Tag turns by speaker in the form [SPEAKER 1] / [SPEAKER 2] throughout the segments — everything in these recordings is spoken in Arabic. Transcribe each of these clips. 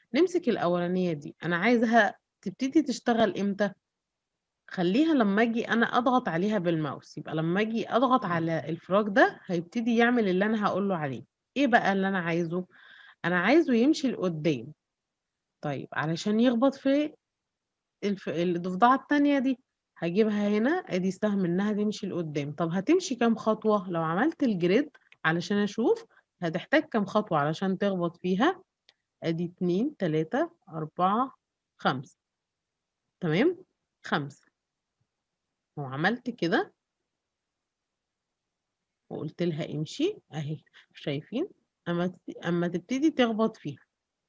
[SPEAKER 1] نمسك الأولانية دي، أنا عايزاها تبتدي تشتغل إمتى؟ خلّيها لمّا آجي أنا أضغط عليها بالماوس، يبقى لمّا آجي أضغط على الفراغ ده هيبتدي يعمل اللي أنا هاقول له عليه. إيه بقى اللي أنا عايزه؟ أنا عايزه يمشي لقدّام. طيب علشان يخبط في الضفدعة التانية دي، هاجيبها هنا أدي سهم إنها تمشي لقدّام. طب هتمشي كام خطوة؟ لو عملت الجريد علشان أشوف هتحتاج كام خطوة علشان تخبط فيها، أدي 2، 3، 4، 5 تمام، 5 لو عملت كده وقُلت لها امشي أهي، شايفين؟ أمّا تبتدي تخبط فيها.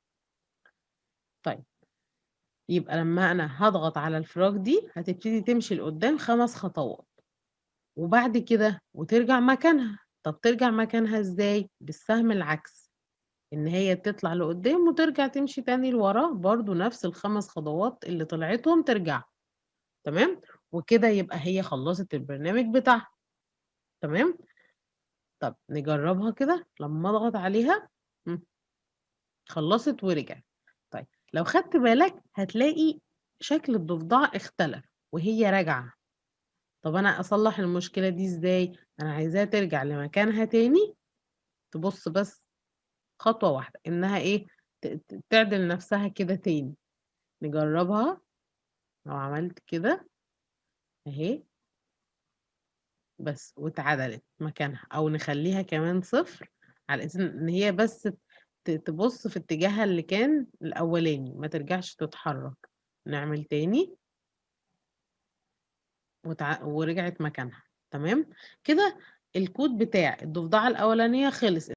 [SPEAKER 1] طيب يبقى لمّا أنا هاضغط على الفراغ دي هتبتدي تمشي لقدّام 5 خطوات. وبعد كده وترجع مكانها. طب ترجع مكانها إزاي؟ بالسهم العكسي، إن هي تطلع لقدّام وترجع تمشي تاني لورا برضه نفس ال5 خطوات اللي طلعتهم ترجعهم، تمام؟ وكده يبقى هي خلّصت البرنامج بتاعها، تمام؟ طب نجرّبها كده لمّا أضغط عليها، إمم، خلّصت ورجعت. طيب لو خدت بالك هتلاقي شكل الضفدعة اختلف وهي راجعة. طب أنا أصلّح المشكلة دي إزاي؟ أنا عايزاها ترجع لمكانها تاني، تبُص بس خطوة واحدة، إنها إيه، تعدل نفسها كده تاني. نجرّبها لو عملت كده أهي، بس واتعدلت مكانها، أو نخلّيها كمان 0 على أساس إن هي بس تبُص في اتجاهها اللي كان الأولاني، ما ترجعش تتحرك. نعمل تاني ورجعت مكانها، تمام؟ كده الكود بتاع الضفدعة الأولانية خلص.